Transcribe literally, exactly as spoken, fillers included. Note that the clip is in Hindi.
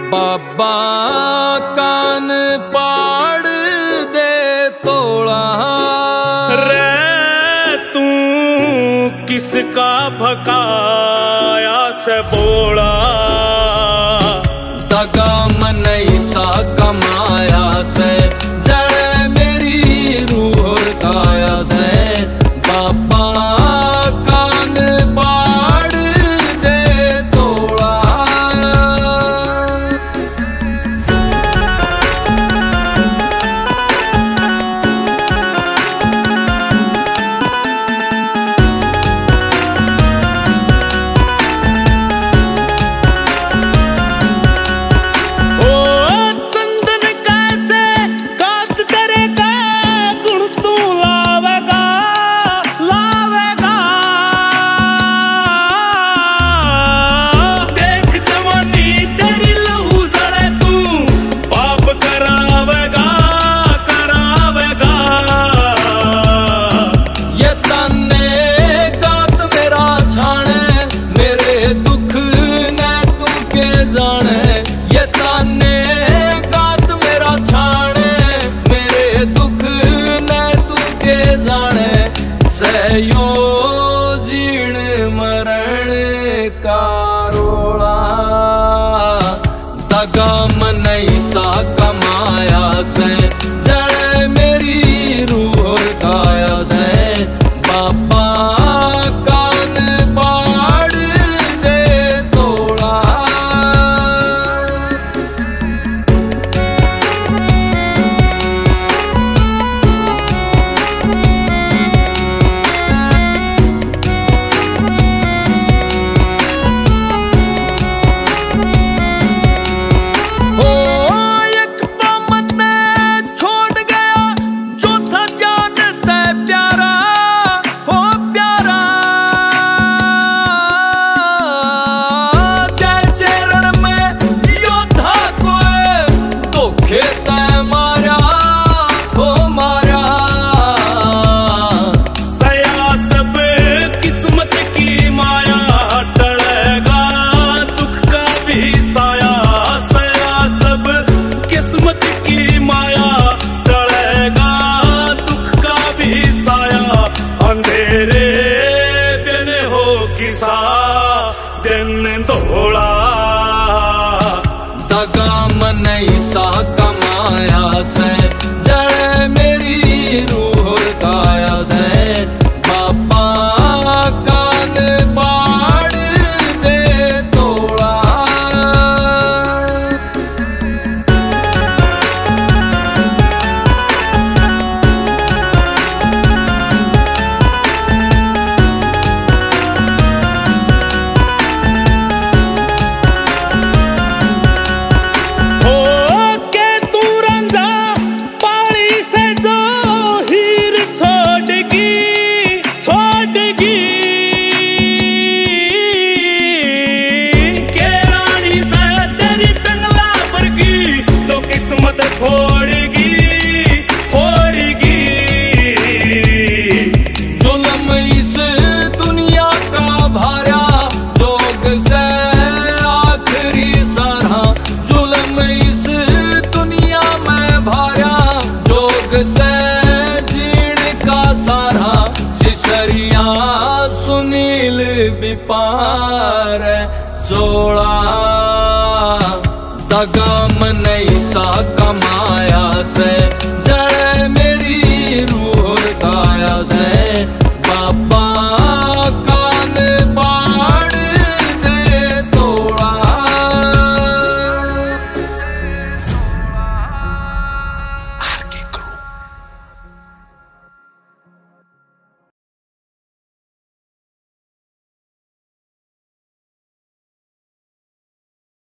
बाबा कान पाड़ दे तोड़ा रे तू किसका भकाया से बोला दगा मन सा कमाया से जड़ मेरी रूह काया से बाबा कान पाड़ दे तोड़ा यो जीण मरण का रोला दगा मन सा कमाया से जड़ मेरी रूह काया से बाबा कान पाड़ दे तोड़ा दिन धोला दगा मन सा कमाया से जड़ मेरी रूह काया से बाबा कान पाड़ दे तोड़ा सुनील बिपार जोड़ा दगा